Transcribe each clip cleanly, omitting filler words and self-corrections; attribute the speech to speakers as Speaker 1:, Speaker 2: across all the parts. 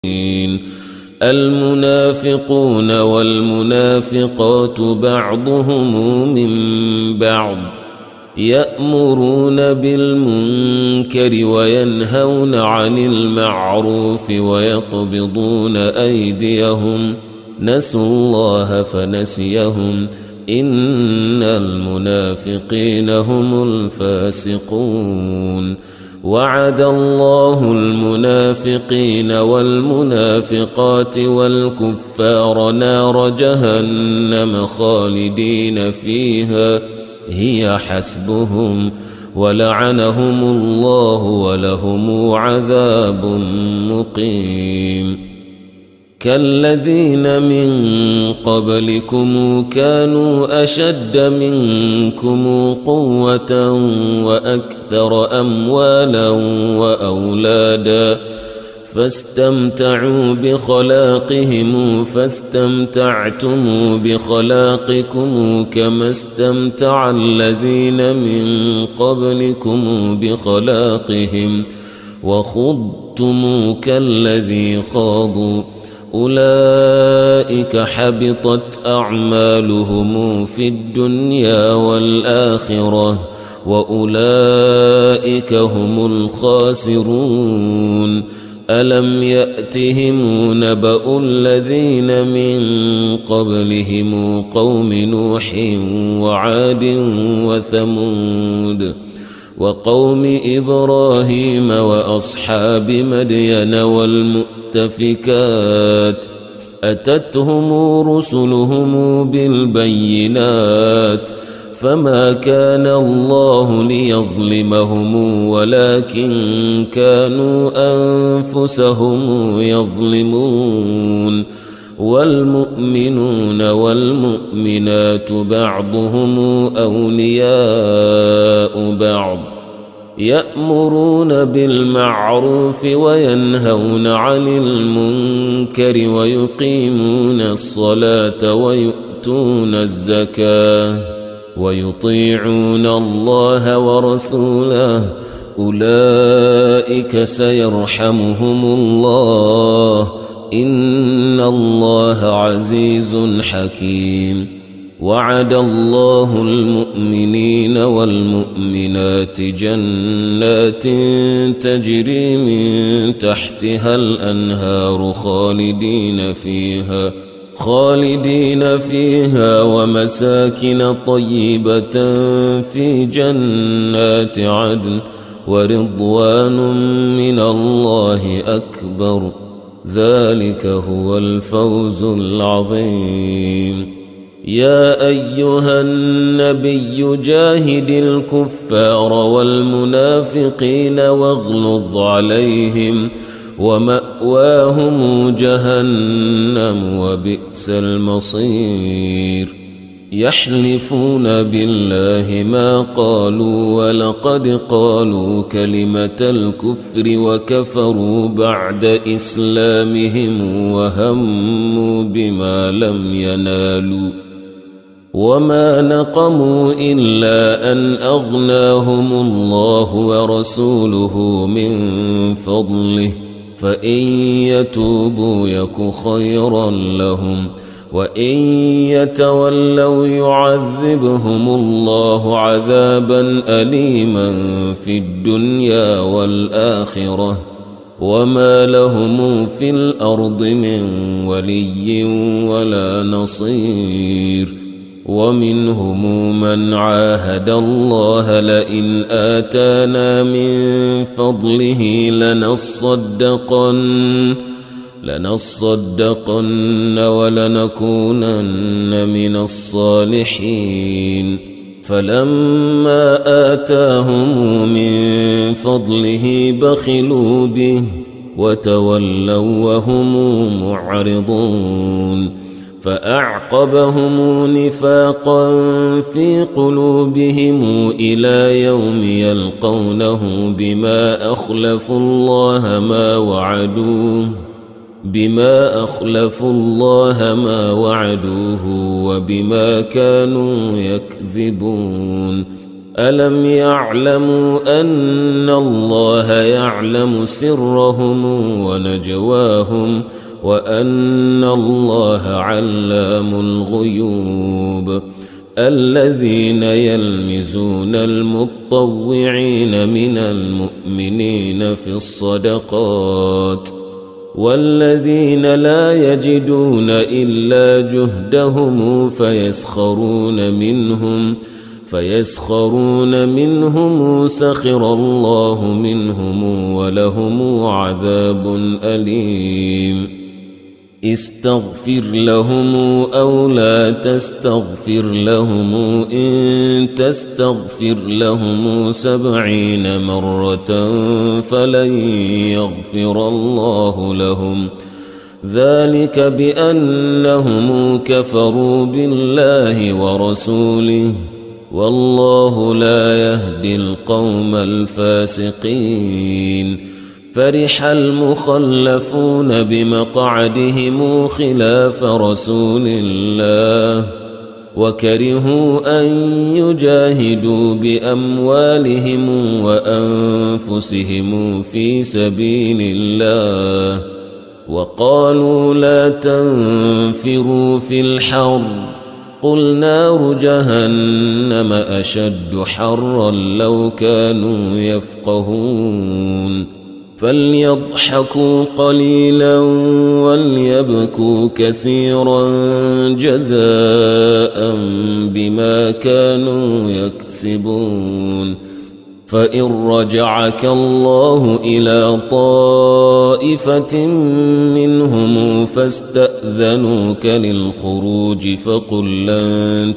Speaker 1: المنافقون والمنافقات بعضهم من بعض يأمرون بالمنكر وينهون عن المعروف ويقبضون أيديهم نسوا الله فنسيهم إن المنافقين هم الفاسقون وعد الله المنافقين والمنافقات والكفار نار جهنم خالدين فيها هي حسبهم ولعنهم الله ولهم عذاب مقيم كالذين من قبلكم كانوا أشد منكم قوة وأكثر أموالا وأولادا فاستمتعوا بخلاقهم فاستمتعتم بخلاقكم كما استمتع الذين من قبلكم بخلاقهم وخضتم كالذي خاضوا أولئك حبطت أعمالهم في الدنيا والآخرة وأولئك هم الخاسرون ألم يأتهم نبأ الذين من قبلهم قوم نوح وعاد وثمود وقوم إبراهيم وأصحاب مدين والمؤتفكات أتتهم رسلهم بالبينات فما كان الله ليظلمهم ولكن كانوا أنفسهم يظلمون والمؤمنون والمؤمنات بعضهم أولياء بعض يأمرون بالمعروف وينهون عن المنكر ويقيمون الصلاة ويؤتون الزكاة ويطيعون الله ورسوله أولئك سيرحمهم الله إن الله عزيز حكيم وعد الله المؤمنين والمؤمنات جنات تجري من تحتها الأنهار خالدين فيها ومساكن طيبة في جنات عدن ورضوان من الله أكبر ذلك هو الفوز العظيم يا أيها النبي جاهد الكفار والمنافقين واغلظ عليهم ومأواهم جهنم وبئس المصير يحلفون بالله ما قالوا ولقد قالوا كلمة الكفر وكفروا بعد إسلامهم وهموا بما لم ينالوا وما نقموا إلا أن أغناهم الله ورسوله من فضله فإن يتوبوا يك خيرا لهم وإن يتولوا يعذبهم الله عذابا أليما في الدنيا والآخرة وما لهم في الأرض من ولي ولا نصير ومنهم من عاهد الله لئن آتانا من فضله لنصدقن ولنكونن من الصالحين فلما آتاهم من فضله بخلوا به وتولوا وهم معرضون فأعقبهم نفاقا في قلوبهم إلى يوم يلقونه بما أخلفوا الله ما وعدوه وبما كانوا يكذبون ألم يعلموا أن الله يعلم سرهم ونجواهم وأن الله علام الغيوب. الذين يلمزون المطوعين من المؤمنين في الصدقات والذين لا يجدون إلا جهدهم فيسخرون منهم سخر الله منهم ولهم عذاب أليم. استغفر لهم أو لا تستغفر لهم إن تستغفر لهم 70 مرة فلن يغفر الله لهم ذلك بأنهم كفروا بالله ورسوله والله لا يهدي القوم الفاسقين. فرح المخلفون بمقعدهم خلاف رسول الله وكرهوا أن يجاهدوا بأموالهم وأنفسهم في سبيل الله وقالوا لا تنفروا في الحر قل نار جهنم أشد حرا لو كانوا يفقهون. فليضحكوا قليلا وليبكوا كثيرا جزاء بما كانوا يكسبون. فإن رجعك الله إلى طائفة منهم فاستأذنوك للخروج فقل لن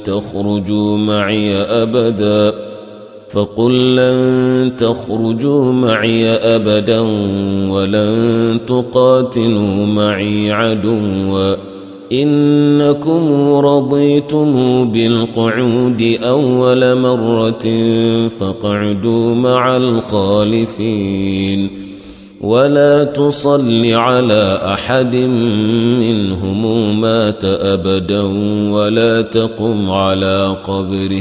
Speaker 1: تخرجوا معي أبدا ولن تقاتلوا معي عدوا إنكم رضيتم بالقعود أول مرة فاقعدوا مع الخالفين ولا تصل على أحد منهم مات أبدا ولا تقم على قبره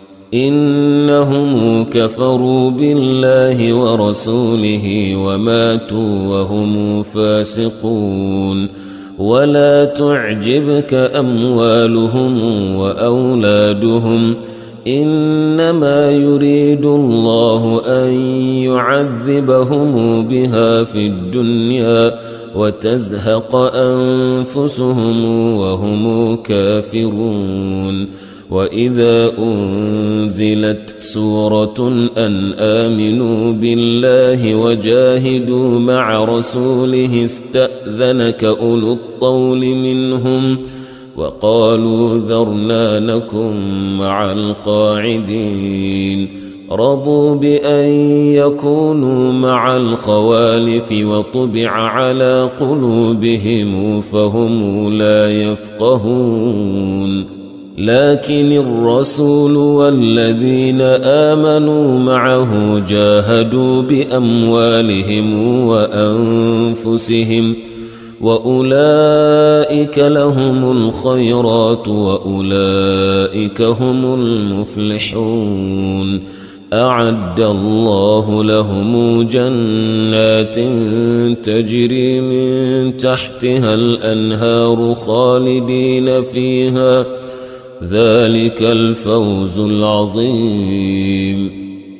Speaker 1: إنهم كفروا بالله ورسوله وماتوا وهم فاسقون. ولا تعجبك أموالهم وأولادهم إنما يريد الله أن يعذبهم بها في الدنيا وتزهق أنفسهم وهم كافرون. وإذا أنزلت سورة أن آمنوا بالله وجاهدوا مع رسوله استأذنك أولو الطول منهم وقالوا ذرنا نكن مع القاعدين. رضوا بأن يكونوا مع الخوالف وطبع على قلوبهم فهم لا يفقهون. لكن الرسول والذين آمنوا معه جاهدوا بأموالهم وأنفسهم وأولئك لهم الخيرات وأولئك هم المفلحون. أعد الله لهم جنات تجري من تحتها الأنهار خالدين فيها ذلك الفوز العظيم.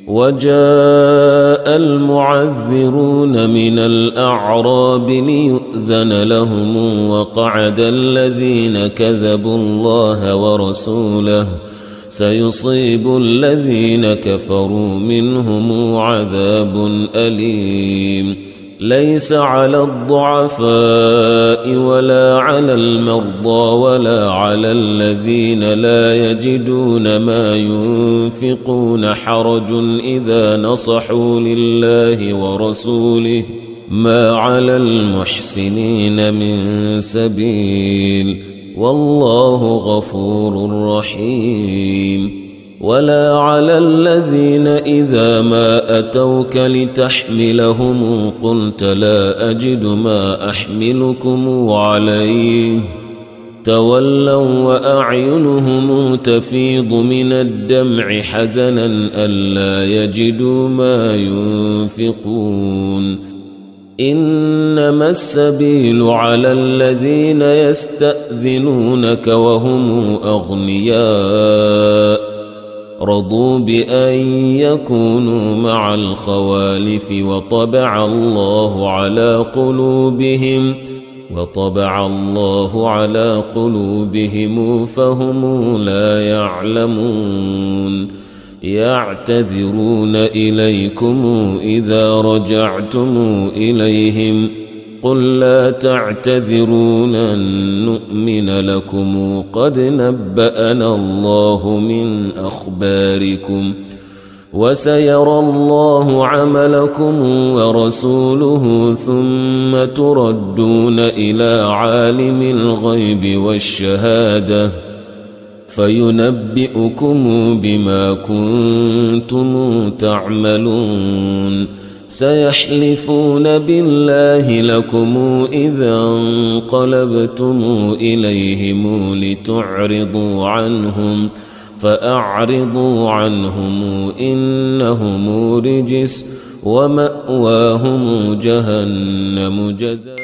Speaker 1: وجاء المعذرون من الأعراب ليؤذن لهم وقعد الذين كذبوا الله ورسوله سيصيب الذين كفروا منهم عذاب أليم. ليس على الضعفاء ولا على المرضى ولا على الذين لا يجدون ما ينفقون حرج إذا نصحوا لله ورسوله ما على المحسنين من سبيل والله غفور رحيم. ولا على الذين إذا ما أتوك لتحملهم قلت لا أجد ما أحملكم عليه تولوا وأعينهم تفيض من الدمع حزنا ألا يجدوا ما ينفقون إنما السبيل على الذين يستأذنونك وهم أغنياء رضوا بأن يكونوا مع الخوالف وطبع الله على قلوبهم فهم لا يعلمون يعتذرون إليكم إذا رجعتم إليهم قل لا تعتذروا لن نؤمن لكم قد نبأنا الله من أخباركم وسيرى الله عملكم ورسوله ثم تردون إلى عالم الغيب والشهادة فينبئكم بما كنتم تعملون سيحلفون بالله لكم إذا انقلبتم إليهم لتعرضوا عنهم فأعرضوا عنهم إنهم رجس ومأواهم جهنم جزاء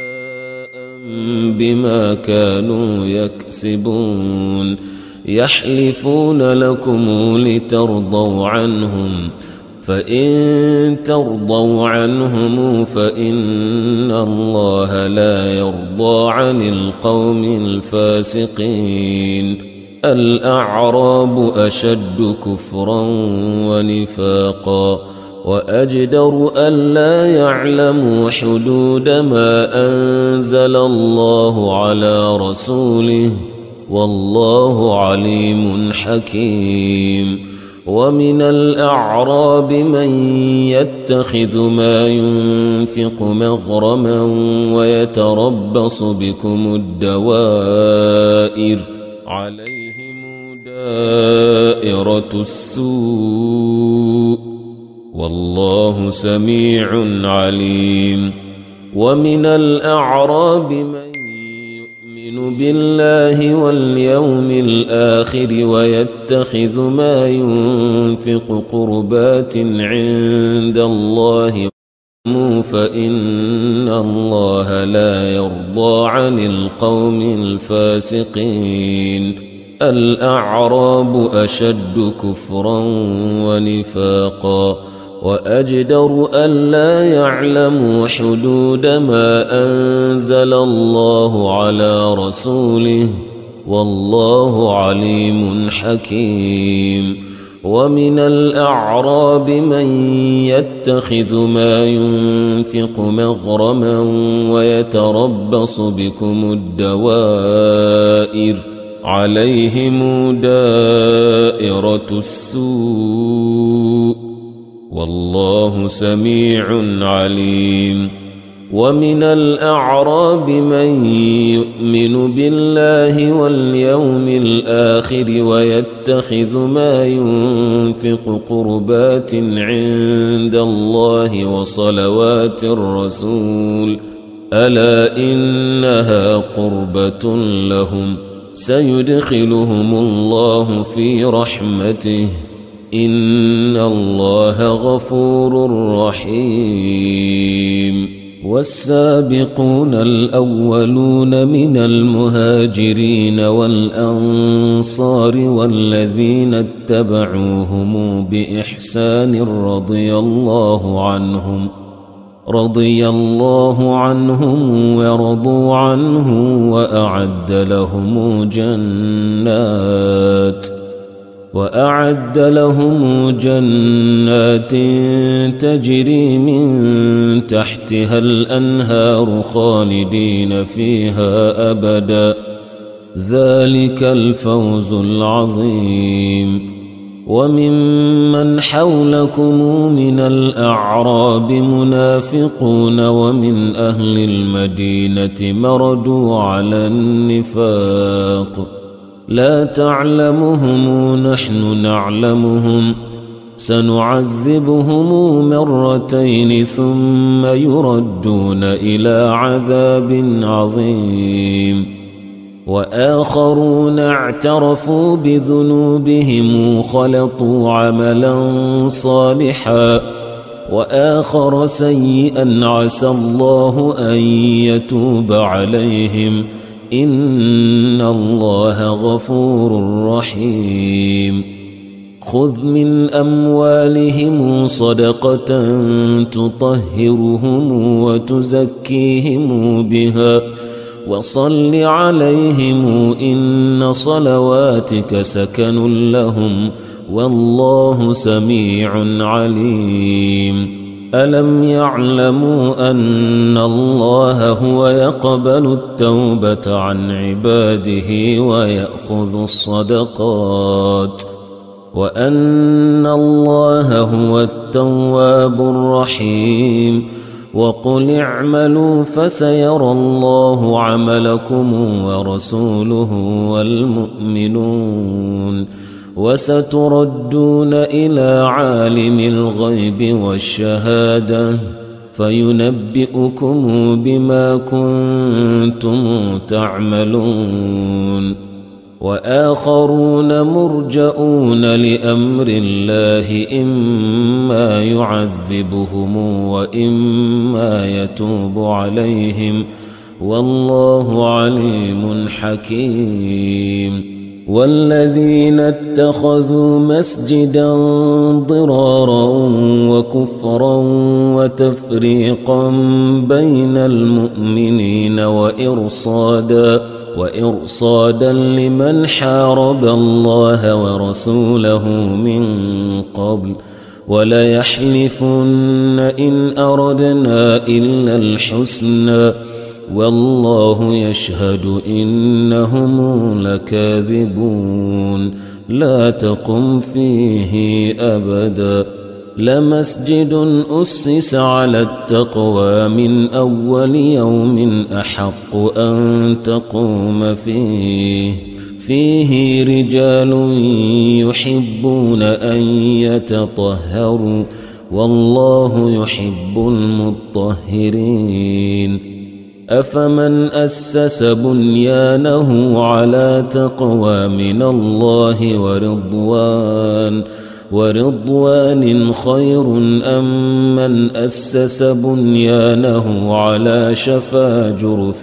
Speaker 1: بما كانوا يكسبون يحلفون لكم لترضوا عنهم فإن ترضوا عنهم فإن الله لا يرضى عن القوم الفاسقين الأعراب أشد كفرا ونفاقا وأجدر ألا يعلموا حدود ما أنزل الله على رسوله والله عليم حكيم ومن الأعراب من يتخذ ما ينفق مغرما ويتربص بكم الدوائر عليهم دائرة السوء والله سميع عليم ومن الأعراب من يؤمن بالله واليوم الآخر ويتخذ ما ينفق قربات عند الله فإن الله لا يرضى عن القوم الفاسقين الأعراب أشد كفرا ونفاقا وأجدر ألا يعلموا حدود ما أنزل الله على رسوله والله عليم حكيم ومن الأعراب من يتخذ ما ينفق مغرما ويتربص بكم الدوائر عليهم دائرة السوء والله سميع عليم ومن الأعراب من يؤمن بالله واليوم الآخر ويتخذ ما ينفق قربات عند الله وصلوات الرسول ألا إنها قربة لهم سيدخلهم الله في رحمته إن الله غفور رحيم والسابقون الأولون من المهاجرين والأنصار والذين اتبعوهم بإحسان رضي الله عنهم ورضوا عنه وأعد لهم جنات تجري من تحتها الأنهار خالدين فيها أبدا ذلك الفوز العظيم وممن حولكم من الأعراب منافقون ومن أهل المدينة مردوا على النفاق لا تعلمهم نحن نعلمهم سنعذبهم مرتين ثم يردون إلى عذاب عظيم وآخرون اعترفوا بذنوبهم خلطوا عملا صالحا وآخر سيئا عسى الله أن يتوب عليهم إن الله غفور رحيم خذ من أموالهم صدقة تطهرهم وتزكيهم بها وصل عليهم إن صلواتك سكن لهم والله سميع عليم ألم يعلموا أن الله هو يقبل التوبة عن عباده ويأخذ الصدقات وأن الله هو التواب الرحيم وقل اعملوا فسيرى الله عملكم ورسوله والمؤمنون وستردون إلى عالم الغيب والشهادة فينبئكم بما كنتم تعملون وآخرون مرجؤون لأمر الله إما يعذبهم وإما يتوب عليهم والله عليم حكيم والذين اتخذوا مسجدا ضرارا وكفرا وتفريقا بين المؤمنين وإرصادا لمن حارب الله ورسوله من قبل وليحلفن إن أردنا إلا الحسنى والله يشهد إنهم لكاذبون لا تقم فيه أبدا لمسجد أسس على التقوى من أول يوم أحق أن تقوم فيه رجال يحبون أن يتطهروا والله يحب المطهرين أفمن أسس بنيانه على تقوى من الله ورضوان خير أم من أسس بنيانه على شفا جرف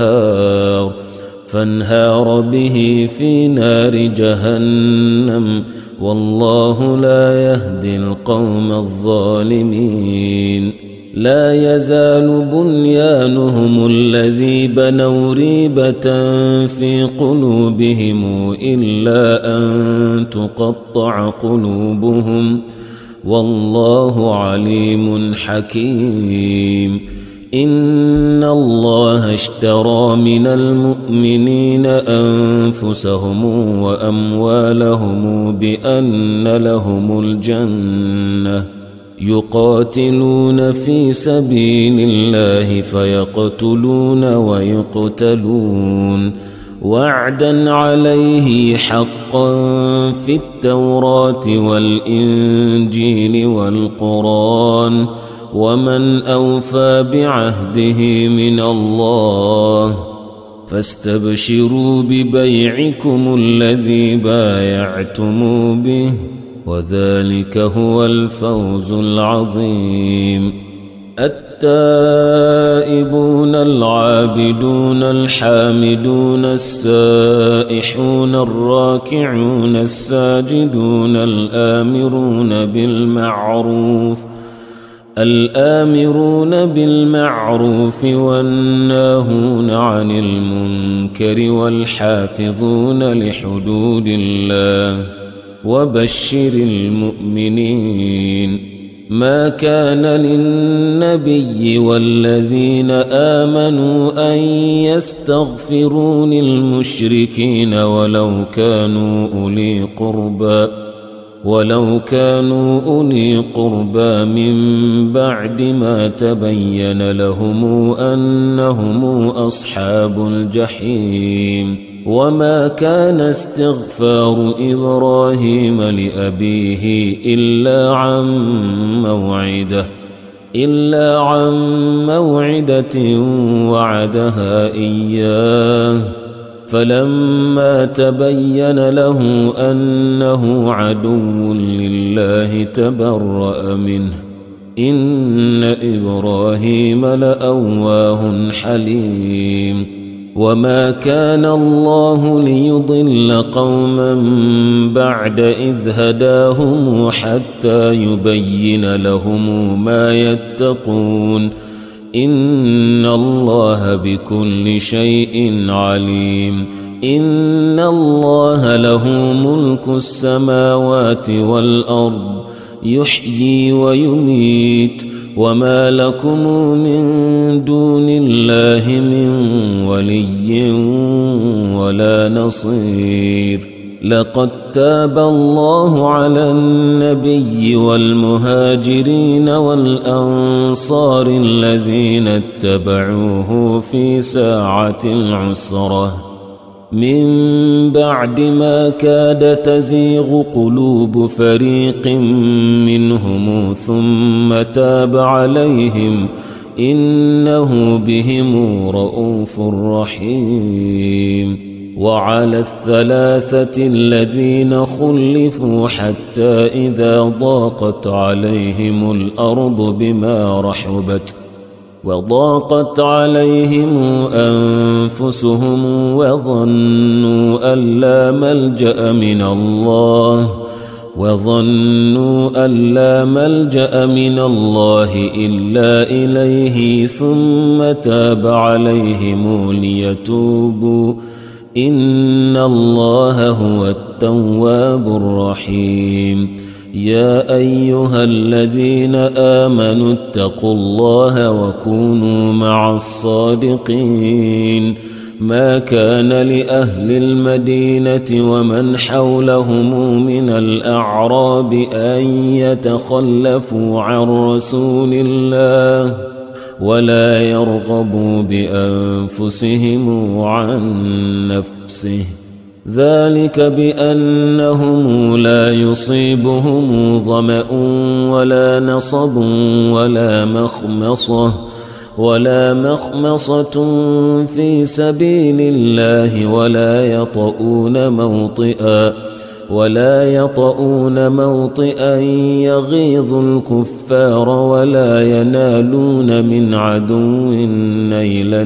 Speaker 1: فانهار به في نار جهنم والله لا يهدي القوم الظالمين لا يزال بنيانهم الذي بنوا ريبة في قلوبهم إلا أن تقطع قلوبهم والله عليم حكيم إن الله اشترى من المؤمنين أنفسهم وأموالهم بأن لهم الجنة يقاتلون في سبيل الله فيقتلون ويقتلون وعدا عليه حقا في التوراة والإنجيل والقرآن ومن أوفى بعهده من الله فاستبشروا ببيعكم الذي بايعتم به وذلك هو الفوز العظيم التائبون العابدون الحامدون السائحون الراكعون الساجدون الآمرون بالمعروف والناهون عن المنكر والحافظون لحدود الله وبشر المؤمنين ما كان للنبي والذين آمنوا أن يستغفروا للمشركين ولو كانوا أولي قربى من بعد ما تبين لهم أنهم أصحاب الجحيم وما كان استغفار إبراهيم لأبيه إلا عن موعدة وعدها إياه فلما تبين له أنه عدو لله تبرأ منه إن إبراهيم لأواه حليم وما كان الله ليضل قوما بعد إذ هداهم حتى يبين لهم ما يتقون إن الله بكل شيء عليم إن الله له ملك السماوات والأرض يحيي ويميت وما لكم من دون الله من ولي ولا نصير لقد تاب الله على النبي والمهاجرين والأنصار الذين اتبعوه في ساعة العسرة من بعد ما كاد تزيغ قلوب فريق منهم ثم تاب عليهم إنه بهم رءوف رحيم وعلى الثلاثة الذين خلفوا حتى إذا ضاقت عليهم الأرض بما رحبت وضاقت عليهم أنفسهم وظنوا أن لا ملجأ من الله إلا إليه ثم تاب عليهم ليتوبوا إن الله هو التواب الرحيم يا أيها الذين آمنوا اتقوا الله وكونوا مع الصادقين ما كان لأهل المدينة ومن حولهم من الأعراب أن يتخلفوا عن رسول الله ولا يرغبوا بأنفسهم عن نفسه ذلك بأنهم لا يصيبهم ظمأ ولا نصب ولا مخمصة في سبيل الله ولا يطؤون موطئا يغيظ الكفار ولا ينالون من عدو نيلا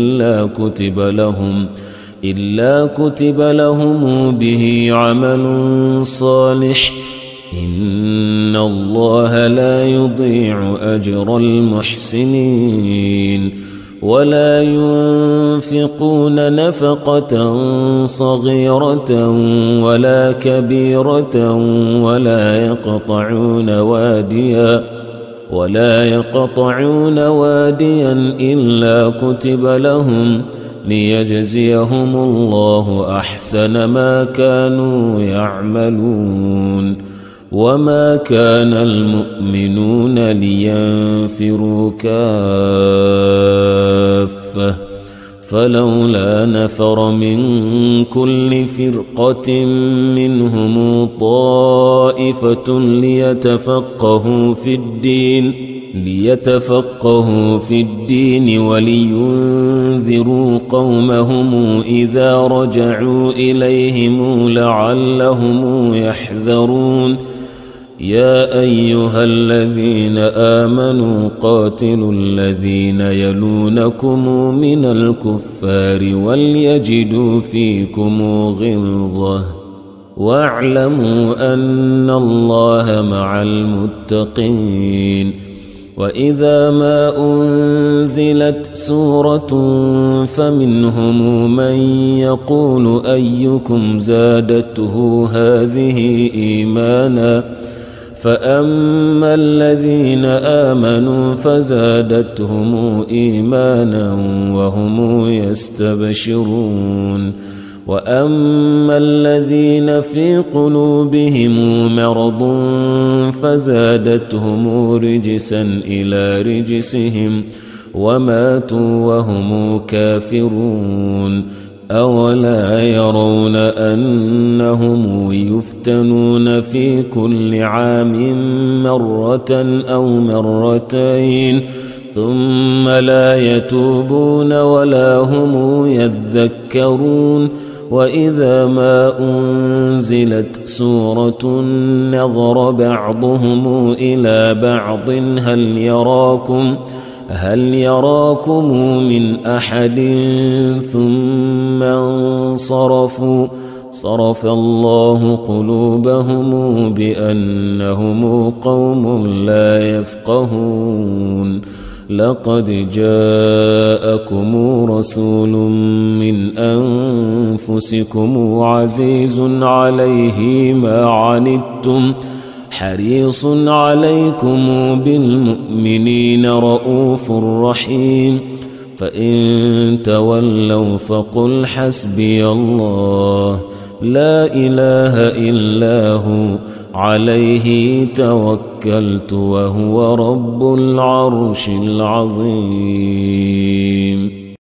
Speaker 1: إلا كتب لهم به عمل صالح إن الله لا يضيع أجر المحسنين ولا ينفقون نفقة صغيرة ولا كبيرة ولا يقطعون واديا إلا كتب لهم ليجزيهم الله أحسن ما كانوا يعملون وما كان المؤمنون لينفروا كافة فلولا نفر من كل فرقة منهم طائفة ليتفقهوا في الدين ولينذروا قومهم إذا رجعوا إليهم لعلهم يحذرون يا أيها الذين آمنوا قاتلوا الذين يلونكم من الكفار وليجدوا فيكم غلظة واعلموا أن الله مع المتقين وإذا ما أنزلت سورة فمنهم من يقول أيكم زادته هذه إيمانا فأما الذين آمنوا فزادتهم إيمانا وهم يستبشرون وأما الذين في قلوبهم مرض فزادتهم رجسا إلى رجسهم وماتوا وهم كافرون أولا يرون أنهم يفتنون في كل عام مرة أو مرتين ثم لا يتوبون ولا هم يذكرون وإذا ما أنزلت سورة نظر بعضهم إلى بعض هل يراكم من أحد ثم انصرفوا صرف الله قلوبهم بأنهم قوم لا يفقهون لقد جاءكم رسول من أنفسكم عزيز عليه ما عنتم حريص عليكم بالمؤمنين رؤوف رحيم فإن تولوا فقل حسبي الله لا إله إلا هو عليه توكلت وهو رب العرش العظيم.